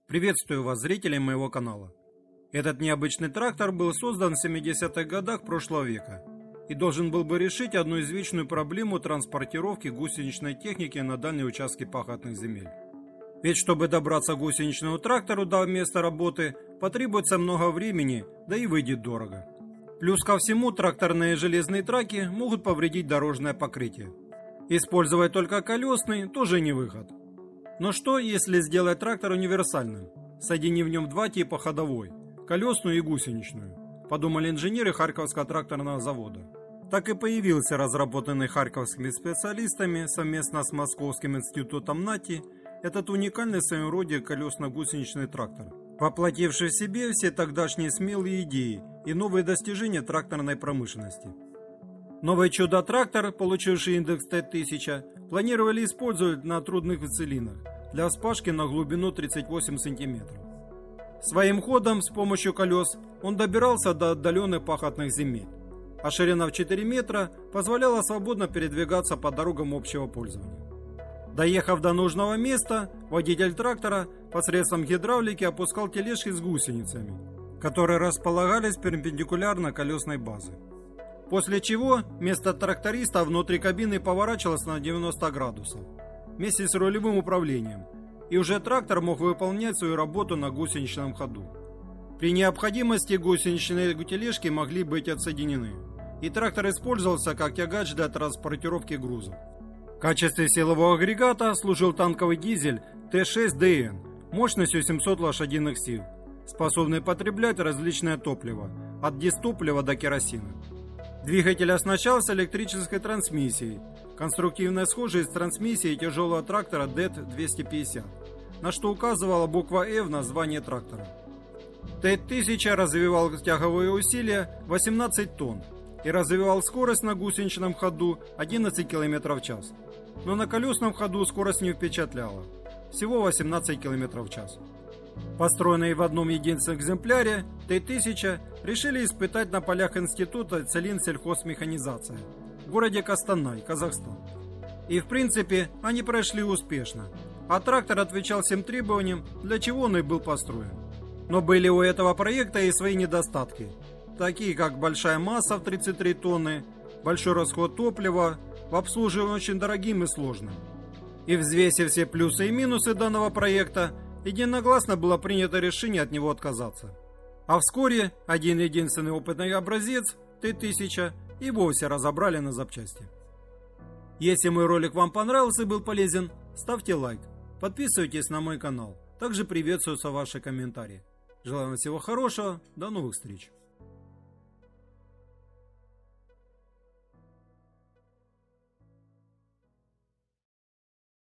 Приветствую вас, зрители моего канала. Этот необычный трактор был создан в 70-х годах прошлого века и должен был бы решить одну извечную проблему транспортировки гусеничной техники на дальние участки пахотных земель. Ведь чтобы добраться к гусеничному трактору до места работы, потребуется много времени, да и выйдет дорого. Плюс ко всему, тракторные железные траки могут повредить дорожное покрытие. Использовать только колесный тоже не выход. Но что, если сделать трактор универсальным, соединив в нем два типа ходовой – колесную и гусеничную, подумали инженеры Харьковского тракторного завода. Так и появился разработанный харьковскими специалистами совместно с Московским институтом НАТИ этот уникальный в своем роде колесно-гусеничный трактор, воплотивший в себе все тогдашние смелые идеи и новые достижения тракторной промышленности. Новый чудо-трактор, получивший индекс Т-1000, планировали использовать на трудных целинах для вспашки на глубину 38 см. Своим ходом с помощью колес он добирался до отдаленных пахотных земель, а ширина в 4 метра позволяла свободно передвигаться по дорогам общего пользования. Доехав до нужного места, водитель трактора посредством гидравлики опускал тележки с гусеницами, которые располагались перпендикулярно колесной базе. После чего место тракториста внутри кабины поворачивалось на 90 градусов вместе с рулевым управлением, и уже трактор мог выполнять свою работу на гусеничном ходу. При необходимости гусеничные тележки могли быть отсоединены, и трактор использовался как тягач для транспортировки грузов. В качестве силового агрегата служил танковый дизель Т6ДН мощностью 700 лошадиных сил, способный потреблять различное топливо, от дистоплива до керосина. Двигатель оснащался электрической трансмиссией, конструктивно схожей с трансмиссией тяжелого трактора ДЭТ-250, на что указывала буква «Э» в названии трактора. Т-1000 развивал тяговые усилия 18 тонн и развивал скорость на гусеничном ходу 11 км в час, но на колесном ходу скорость не впечатляла, всего 18 км в час. Построенный в одном единственном экземпляре, Т-1000 решили испытать на полях института Целинсельхозмеханизация в городе Костанай, Казахстан. И в принципе они прошли успешно, а трактор отвечал всем требованиям, для чего он и был построен. Но были у этого проекта и свои недостатки, такие как большая масса в 33 тонны, большой расход топлива, в обслуживании очень дорогим и сложным. И взвесив все плюсы и минусы данного проекта, единогласно было принято решение от него отказаться. А вскоре один-единственный опытный образец Т-1000 и вовсе разобрали на запчасти. Если мой ролик вам понравился и был полезен, ставьте лайк, подписывайтесь на мой канал, также приветствуются ваши комментарии. Желаю вам всего хорошего, до новых встреч!